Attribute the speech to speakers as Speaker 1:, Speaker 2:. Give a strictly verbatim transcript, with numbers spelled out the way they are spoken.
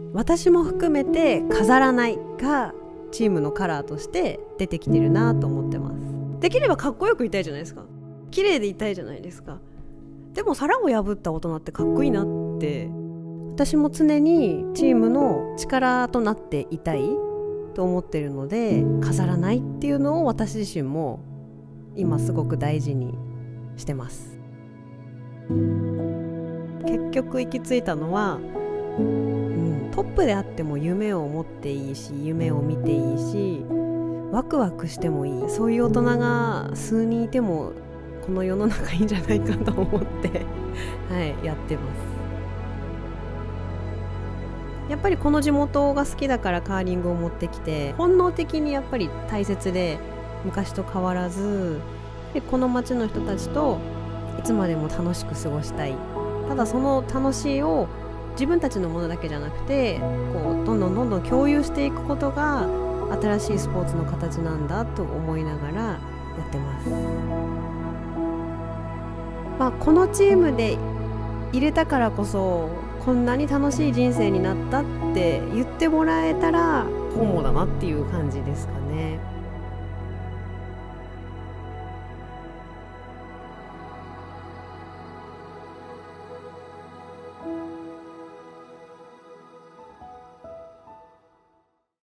Speaker 1: 私も含めて飾らないがチームのカラーとして出てきてるなと思ってます。できればかっこよくいたいじゃないですか。綺麗でいたいじゃないですか。でも殻を破った大人ってかっこいいなって、私も常にチームの力となっていたいと思ってるので、飾らないっていうのを私自身も今すごく大事にしてます。結局行き着いたのは、うん、トップであっても夢を持っていいし、夢を見ていいし、ワクワクしてもいい、そういう大人が数人いてもこの世の中いいんじゃないかと思ってはい、やってます。やっぱりこの地元が好きだからカーリングを持ってきて、本能的にやっぱり大切で、昔と変わらずこの町の人たちといつまでも楽しく過ごしたい。ただその楽しいを自分たちのものだけじゃなくて、こうどんどんどんどん共有していくことが新しいスポーツの形なんだと思いながらやってます。まあ、このチームで入れたからこそこんなに楽しい人生になったって言ってもらえたら本望だなっていう感じですかね。